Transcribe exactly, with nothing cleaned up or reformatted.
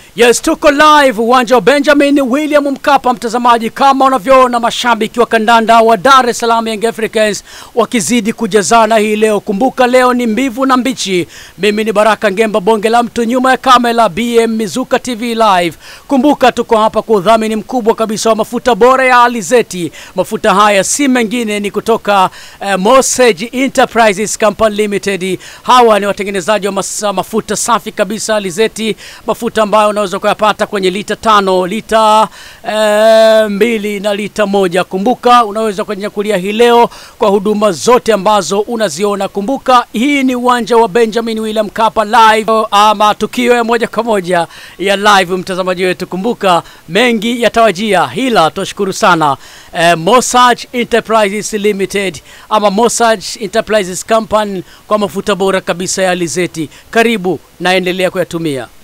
Yes, tuko live uwanja wa Benjamin William Mkapa, mtazamaji. Kama unavyoona mashabiki wa kandanda wa Dar es Salaam Young Africans wakizidi kujazana hii leo. Kumbuka leo ni mbivu na mbichi. Mimi ni Baraka Ngemba, bonge la mtu nyuma ya kamera, B M Mizuka T V Live. Kumbuka tuko hapa kwa udhamini mkubwa kabisa wa mafuta bora ya alizeti. Mafuta haya si mengine ni kutoka uh, Mo-Sej Enterprises Company Limited. Hawa ni watengenezaji wa mafuta safi kabisa alizeti, mafuta ambayo unaweza kuyapata kwenye lita tano, lita e, mbili na lita moja. Kumbuka unaweza kunyakulia hii leo kwa huduma zote ambazo unaziona. Kumbuka hii ni uwanja wa Benjamin William Mkapa live, ama tukio ya moja kwa moja ya live, mtazamaji wetu. Kumbuka mengi yatawajia, hila tushukuru sana e, Mo-Sej Enterprises Limited ama Mo-Sej Enterprises Company kwa mafuta bora kabisa ya alizeti. Karibu na endelea kuyatumia.